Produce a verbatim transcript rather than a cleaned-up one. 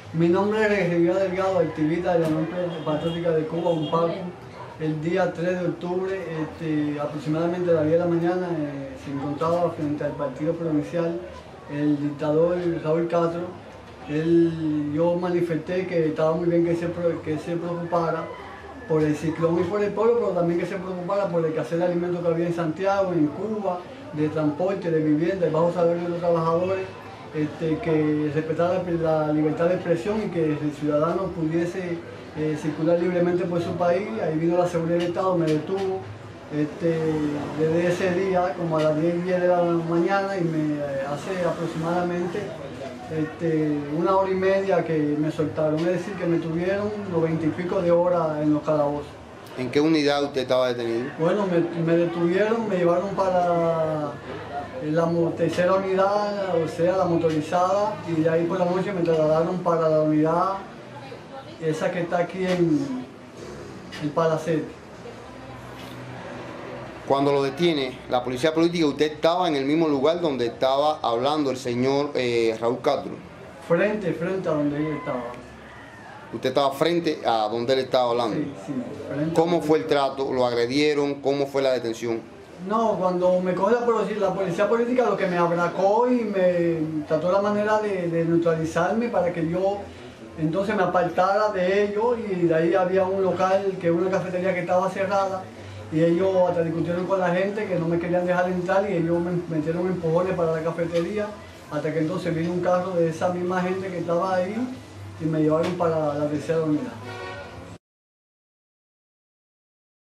Mi nombre es Rivera Delgado, activista de la Unión Patriótica de Cuba, U N P A C. El día tres de octubre, este, aproximadamente a las diez de la mañana, eh, se encontraba frente al partido provincial el dictador Raúl Castro. Él, yo manifesté que estaba muy bien que se, que se preocupara por el ciclón y por el pueblo, pero también que se preocupara por el escasez de alimentos que había en Santiago, en Cuba, de transporte, de vivienda, de bajo salario de los trabajadores, este, que respetara la libertad de expresión y que el ciudadano pudiese eh, circular libremente por su país. Ahí vino la seguridad del Estado, me detuvo este, desde ese día, como a las diez y diez de la mañana, y me hace aproximadamente Este, una hora y media que me soltaron, es decir, que me tuvieron noventa y pico de horas en los calabozos. ¿En qué unidad usted estaba detenido? Bueno, me, me detuvieron, me llevaron para la tercera unidad, o sea, la motorizada, y de ahí por la noche me trasladaron para la unidad, esa que está aquí en el Palacete. Cuando lo detiene la policía política, ¿usted estaba en el mismo lugar donde estaba hablando el señor eh, Raúl Castro? Frente, frente a donde él estaba. ¿Usted estaba frente a donde él estaba hablando? Sí, sí. Frente ¿Cómo fue el trato? ¿Lo agredieron? ¿Cómo fue la detención? No, cuando me coge la policía, la policía política, lo que me abracó y me trató la manera de, de neutralizarme para que yo entonces me apartara de ellos, y de ahí había un local, que una cafetería que estaba cerrada, y ellos hasta discutieron con la gente que no me querían dejar entrar, y ellos me metieron empujones para la cafetería, hasta que entonces vino un carro de esa misma gente que estaba ahí y me llevaron para la tercera unidad.